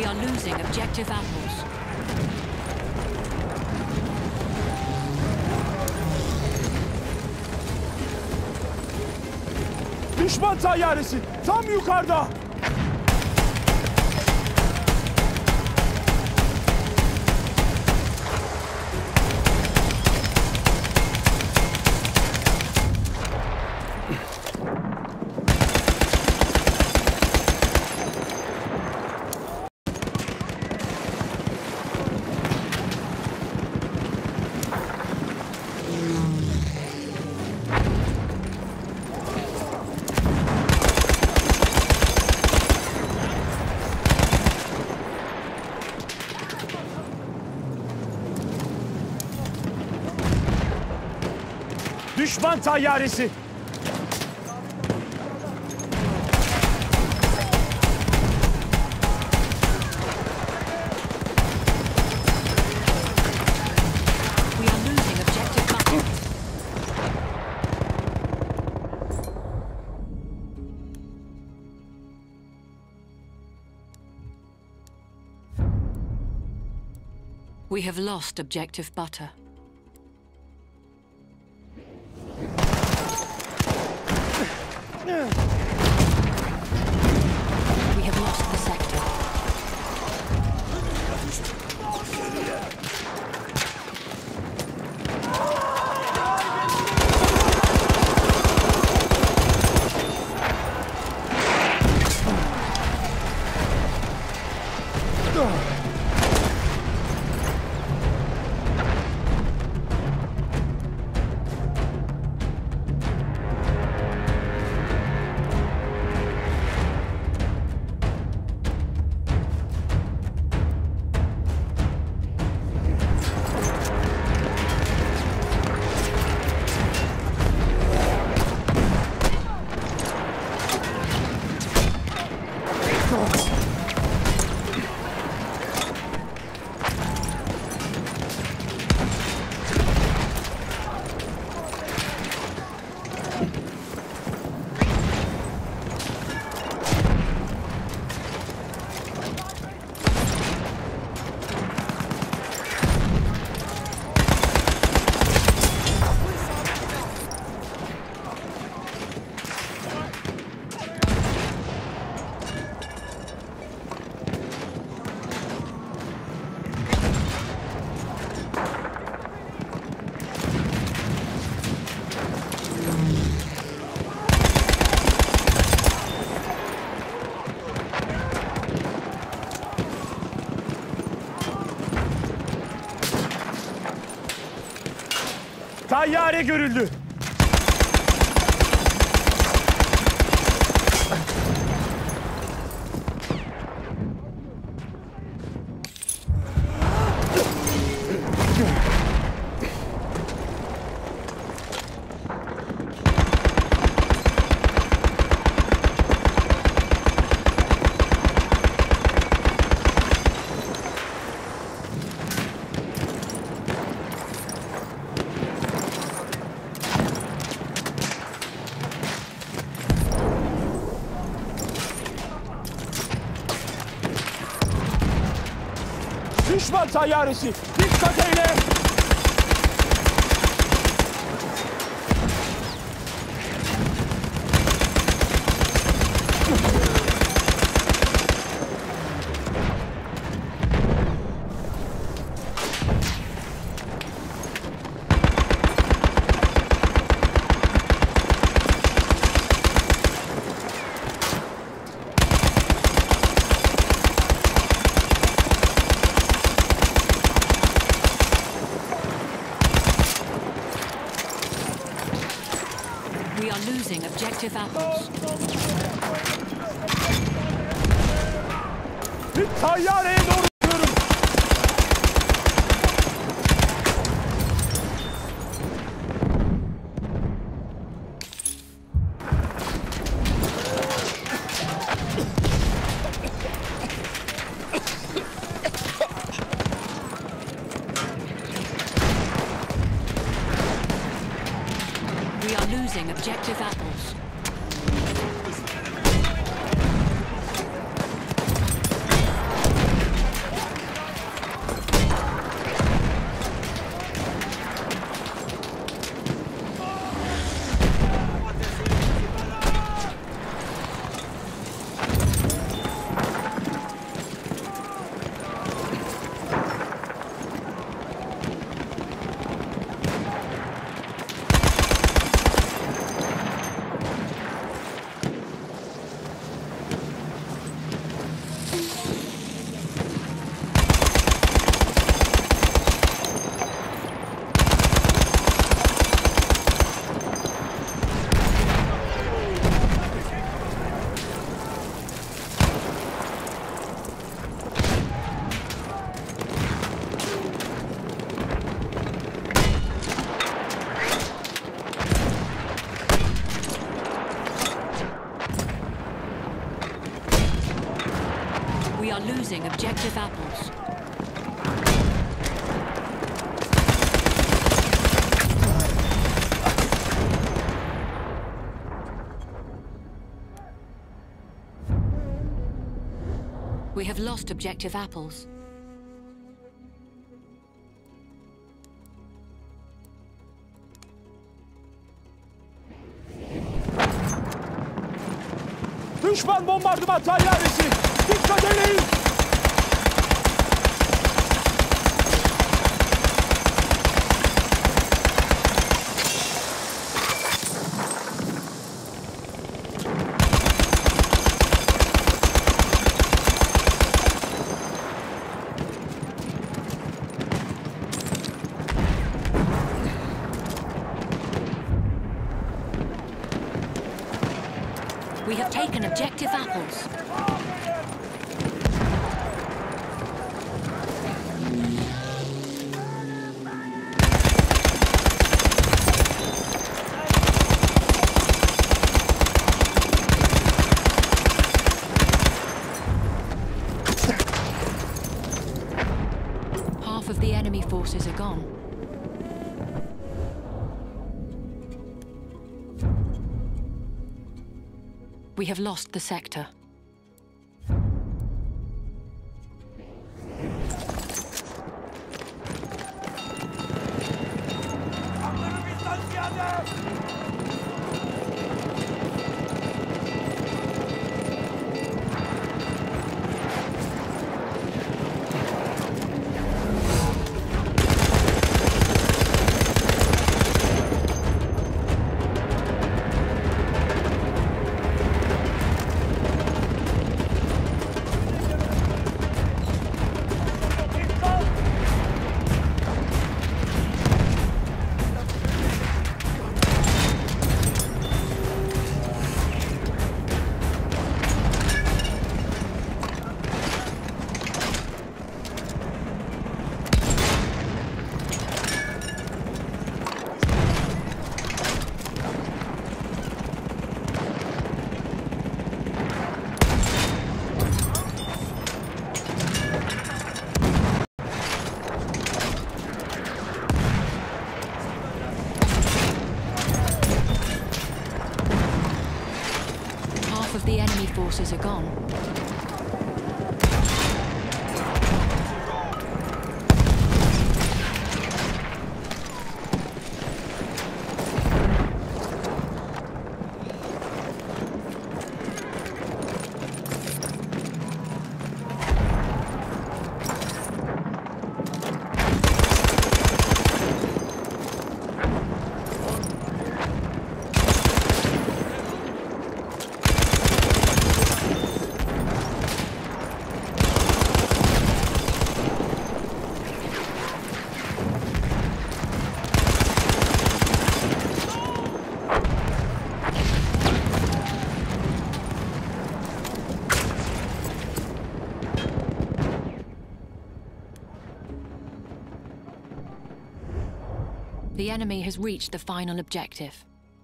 are losing objective apples. Düşman tayyaresi tam yukarıda. Düşman tayyaresi. We are losing objective butter. We have lost objective butter. We have lost the sector. Tayyare görüldü. Düşman tayyaresi, dikkat eyle! We are losing objective apples. Bir tayyareye doğru gidiyorum. We are losing objective apples. Losing objective apples. We have lost objective apples. Düşman bombardıman tayyaresi! Dikkat edin! We have taken objective apples. Half of the enemy forces are gone. We have lost the sector. Half of the enemy forces are gone. The enemy has reached the final objective.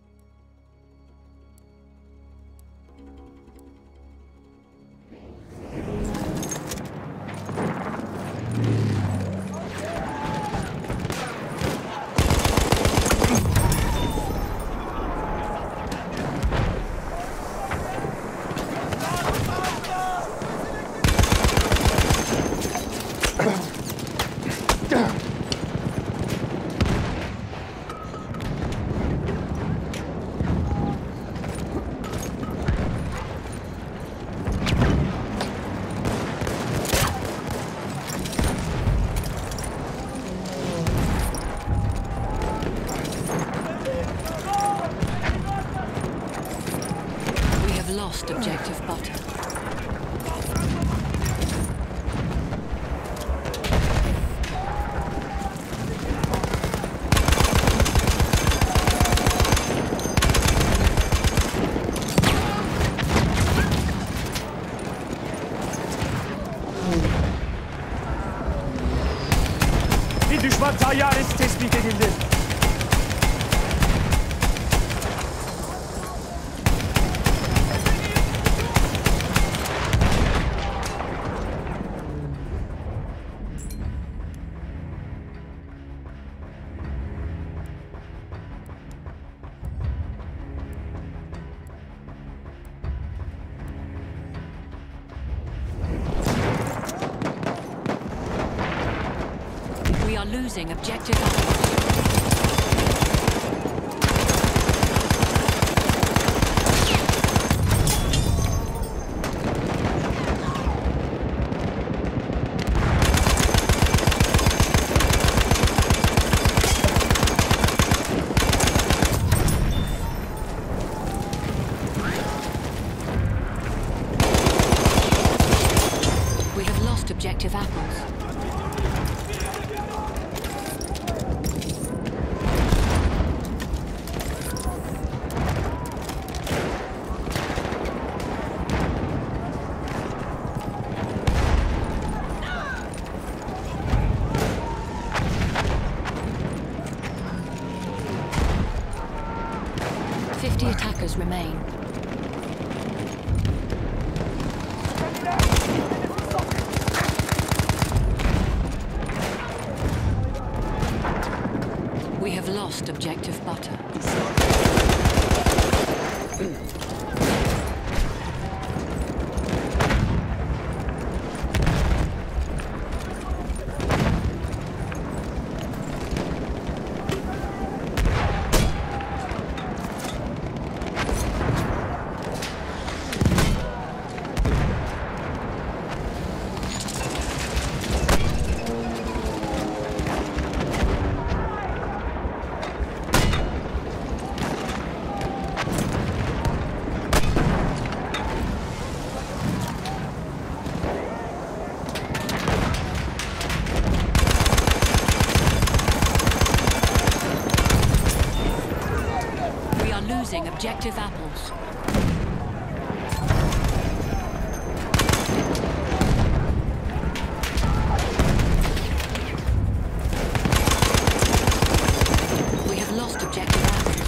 Lost objective butter. Bir düşman tayyaresi tespit edildi. We are losing objective apples. Objective apples. Attackers remain. We have lost objective butter. Losing objective apples. We have lost objective apples.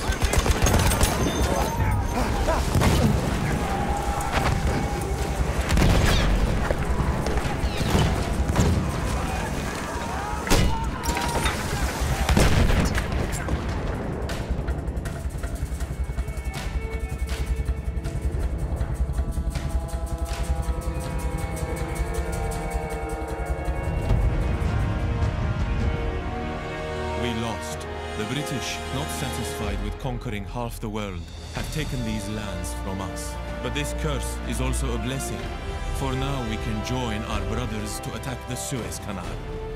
The British, not satisfied with conquering half the world, have taken these lands from us. But this curse is also a blessing, for now we can join our brothers to attack the Suez Canal.